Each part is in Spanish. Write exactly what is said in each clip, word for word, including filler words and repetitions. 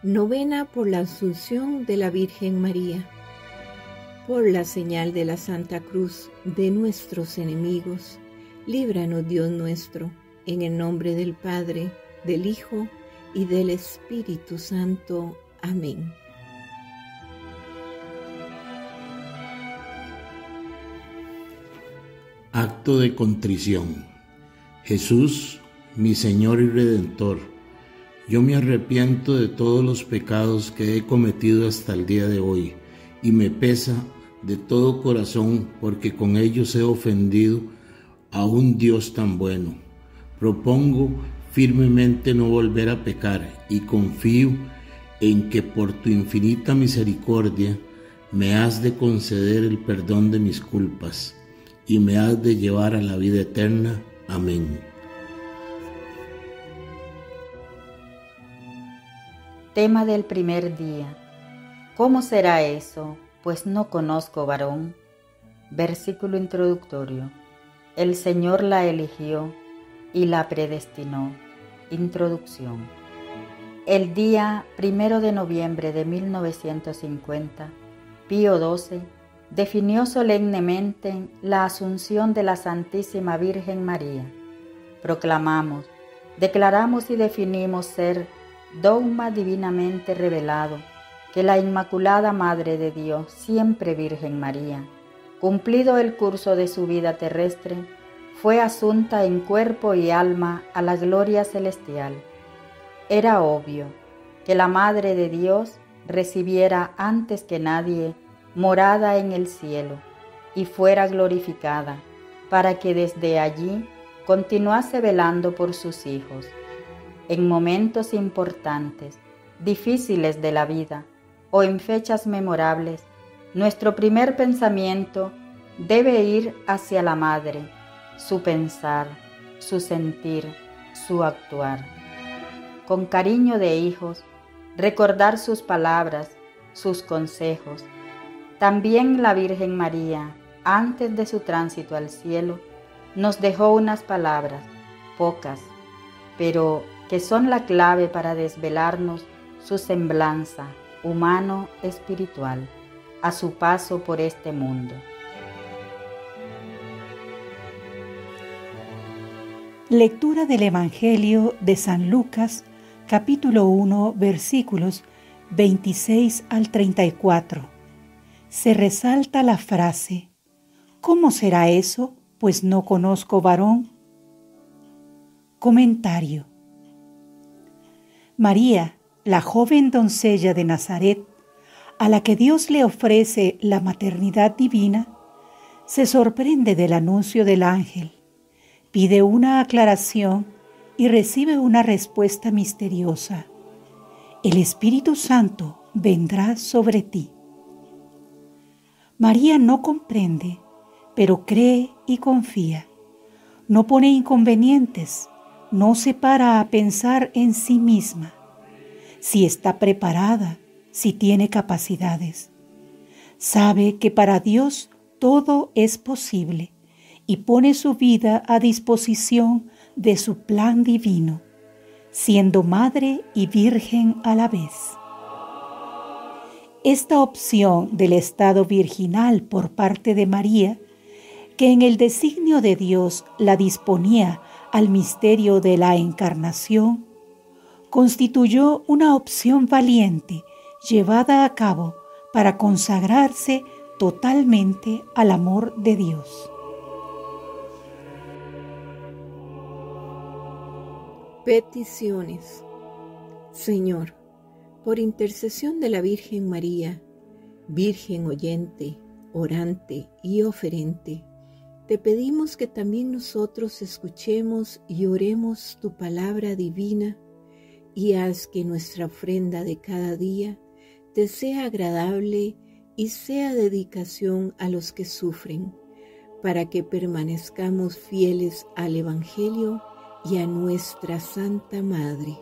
Novena por la Asunción de la Virgen María. Por la señal de la Santa Cruz de nuestros enemigos, líbranos Dios nuestro, en el nombre del Padre, del Hijo y del Espíritu Santo. Amén. Acto de contrición. Jesús, mi Señor y Redentor, yo me arrepiento de todos los pecados que he cometido hasta el día de hoy, y me pesa de todo corazón porque con ellos he ofendido a un Dios tan bueno. Propongo firmemente no volver a pecar y confío en que por tu infinita misericordia me has de conceder el perdón de mis culpas y me has de llevar a la vida eterna. Amén. Tema del primer día. ¿Cómo será eso? Pues no conozco varón. Versículo introductorio. El Señor la eligió y la predestinó. Introducción. El día primero de noviembre de mil novecientos cincuenta, Pío doce definió solemnemente la Asunción de la Santísima Virgen María. Proclamamos, declaramos y definimos ser dogma divinamente revelado que la Inmaculada Madre de Dios, siempre Virgen María, cumplido el curso de su vida terrestre, fue asunta en cuerpo y alma a la gloria celestial. Era obvio que la Madre de Dios recibiera antes que nadie morada en el cielo y fuera glorificada, para que desde allí continuase velando por sus hijos. En momentos importantes, difíciles de la vida o en fechas memorables, nuestro primer pensamiento debe ir hacia la Madre, su pensar, su sentir, su actuar. Con cariño de hijos, recordar sus palabras, sus consejos. También la Virgen María, antes de su tránsito al cielo, nos dejó unas palabras, pocas, pero que son la clave para desvelarnos su semblanza humano-espiritual a su paso por este mundo. Lectura del Evangelio de San Lucas, capítulo uno, versículos veintiséis al treinta y cuatro. Se resalta la frase: ¿cómo será eso? Pues no conozco varón. Comentario. María, la joven doncella de Nazaret, a la que Dios le ofrece la maternidad divina, se sorprende del anuncio del ángel, pide una aclaración y recibe una respuesta misteriosa: el Espíritu Santo vendrá sobre ti. María no comprende, pero cree y confía. No pone inconvenientes, no se para a pensar en sí misma, si está preparada, si tiene capacidades. Sabe que para Dios todo es posible y pone su vida a disposición de su plan divino, siendo madre y virgen a la vez. Esta opción del estado virginal por parte de María, que en el designio de Dios la disponía al misterio de la encarnación, constituyó una opción valiente llevada a cabo para consagrarse totalmente al amor de Dios. Peticiones. Señor, por intercesión de la Virgen María, Virgen oyente, orante y oferente, te pedimos que también nosotros escuchemos y oremos tu palabra divina y haz que nuestra ofrenda de cada día te sea agradable y sea dedicación a los que sufren, para que permanezcamos fieles al Evangelio y a nuestra Santa Madre.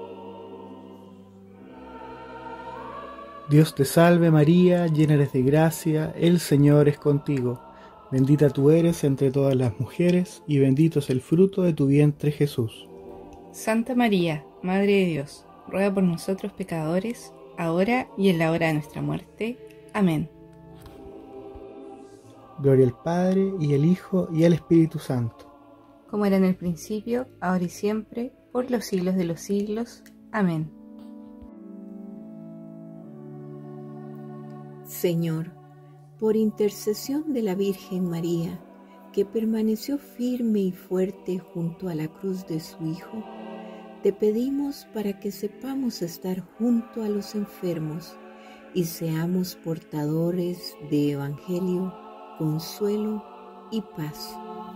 Dios te salve María, llena eres de gracia, el Señor es contigo. Bendita tú eres entre todas las mujeres, y bendito es el fruto de tu vientre Jesús. Santa María, Madre de Dios, ruega por nosotros pecadores, ahora y en la hora de nuestra muerte. Amén. Gloria al Padre, y al Hijo, y al Espíritu Santo. Como era en el principio, ahora y siempre, por los siglos de los siglos. Amén. Señor, por intercesión de la Virgen María, que permaneció firme y fuerte junto a la cruz de su Hijo, te pedimos para que sepamos estar junto a los enfermos y seamos portadores de evangelio, consuelo y paz.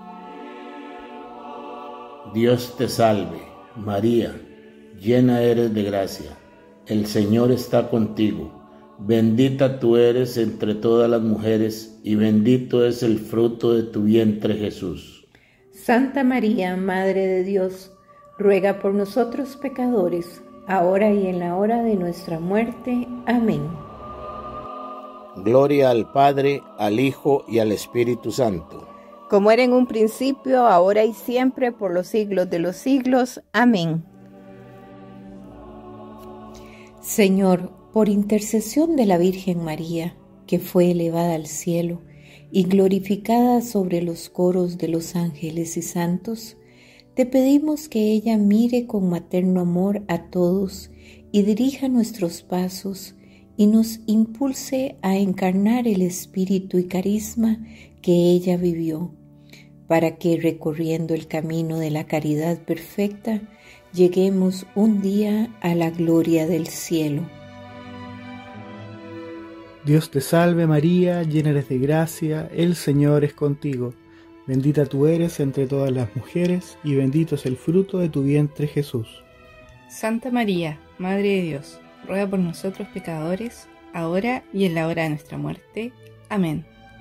Dios te salve, María, llena eres de gracia. El Señor está contigo. Bendita tú eres entre todas las mujeres, y bendito es el fruto de tu vientre, Jesús. Santa María, Madre de Dios, ruega por nosotros pecadores, ahora y en la hora de nuestra muerte. Amén. Gloria al Padre, al Hijo y al Espíritu Santo. Como era en un principio, ahora y siempre, por los siglos de los siglos. Amén. Señor, por intercesión de la Virgen María, que fue elevada al cielo y glorificada sobre los coros de los ángeles y santos, te pedimos que ella mire con materno amor a todos y dirija nuestros pasos y nos impulse a encarnar el espíritu y carisma que ella vivió, para que recorriendo el camino de la caridad perfecta, lleguemos un día a la gloria del cielo. Dios te salve María, llena eres de gracia, el Señor es contigo. Bendita tú eres entre todas las mujeres, y bendito es el fruto de tu vientre, Jesús. Santa María, Madre de Dios, ruega por nosotros pecadores, ahora y en la hora de nuestra muerte. Amén.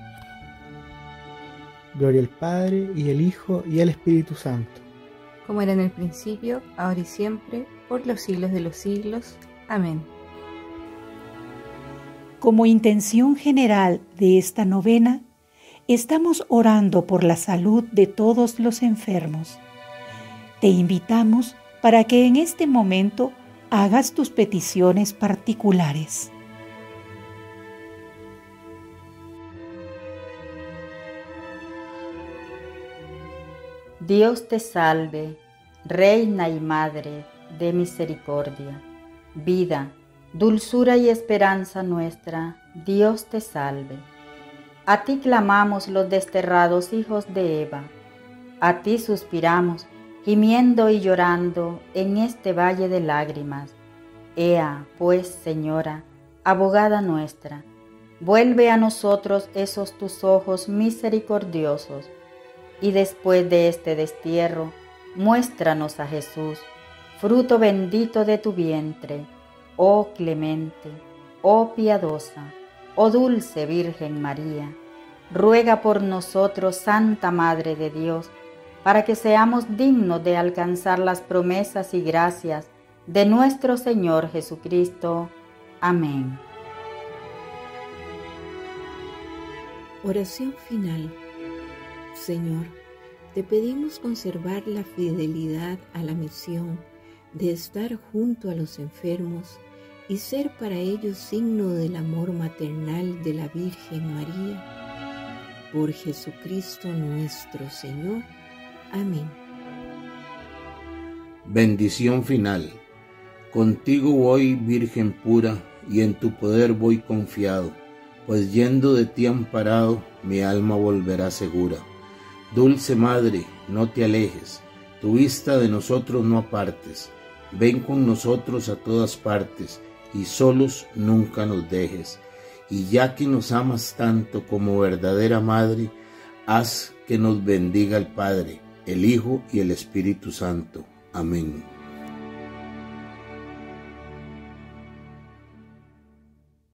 Gloria al Padre, y al Hijo, y al Espíritu Santo. Como era en el principio, ahora y siempre, por los siglos de los siglos. Amén. Como intención general de esta novena, estamos orando por la salud de todos los enfermos. Te invitamos para que en este momento hagas tus peticiones particulares. Dios te salve, Reina y Madre de misericordia, vida, dulzura y esperanza nuestra, Dios te salve. A ti clamamos los desterrados hijos de Eva, a ti suspiramos, gimiendo y llorando en este valle de lágrimas. Ea, pues, Señora, abogada nuestra, vuelve a nosotros esos tus ojos misericordiosos, y después de este destierro, muéstranos a Jesús, fruto bendito de tu vientre, oh clemente, oh piadosa, oh dulce Virgen María. Ruega por nosotros, Santa Madre de Dios, para que seamos dignos de alcanzar las promesas y gracias de nuestro Señor Jesucristo. Amén. Oración final. Señor, te pedimos conservar la fidelidad a la misión de estar junto a los enfermos y ser para ellos signo del amor maternal de la Virgen María. Por Jesucristo nuestro Señor. Amén. Bendición final. Contigo voy, Virgen pura, y en tu poder voy confiado, pues yendo de ti amparado, mi alma volverá segura. Dulce Madre, no te alejes, tu vista de nosotros no apartes, ven con nosotros a todas partes, y solos nunca nos dejes. Y ya que nos amas tanto como verdadera Madre, haz que nos bendiga el Padre, el Hijo y el Espíritu Santo. Amén.